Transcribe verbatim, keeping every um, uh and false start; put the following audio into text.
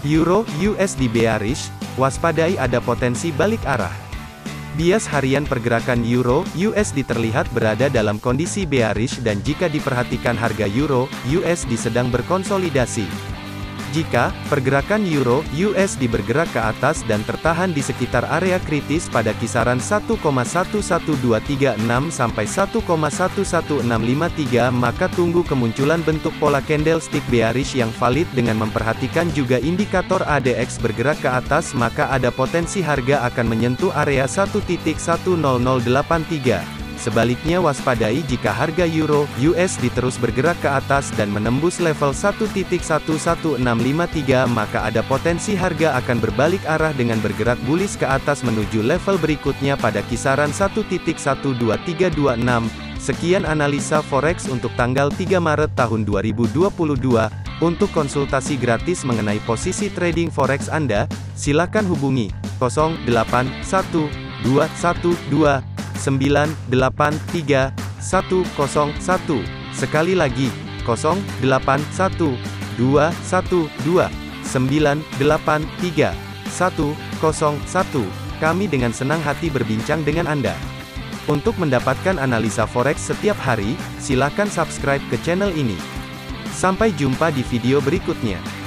Euro U S D bearish, waspadai ada potensi balik arah. Bias harian pergerakan Euro U S D terlihat berada dalam kondisi bearish dan jika diperhatikan harga Euro U S D sedang berkonsolidasi. Jika pergerakan Euro U S D bergerak ke atas dan tertahan di sekitar area kritis pada kisaran satu koma satu satu dua tiga enam sampai satu koma satu satu enam lima tiga, maka tunggu kemunculan bentuk pola candlestick bearish yang valid dengan memperhatikan juga indikator A D X bergerak ke atas, maka ada potensi harga akan menyentuh area satu titik satu nol nol delapan tiga. Sebaliknya waspadai jika harga Euro U S D terus bergerak ke atas dan menembus level satu titik satu satu enam lima tiga, maka ada potensi harga akan berbalik arah dengan bergerak bullish ke atas menuju level berikutnya pada kisaran satu titik satu dua tiga dua enam. Sekian analisa forex untuk tanggal tiga Maret tahun dua ribu dua puluh dua. Untuk konsultasi gratis mengenai posisi trading forex Anda, silakan hubungi nol delapan satu dua satu dua sembilan delapan tiga satu nol satu. Sekali lagi, nol delapan satu dua satu dua sembilan delapan tiga satu nol satu. Kami dengan senang hati berbincang dengan Anda. Untuk mendapatkan analisa forex setiap hari, silakan subscribe ke channel ini. Sampai jumpa di video berikutnya.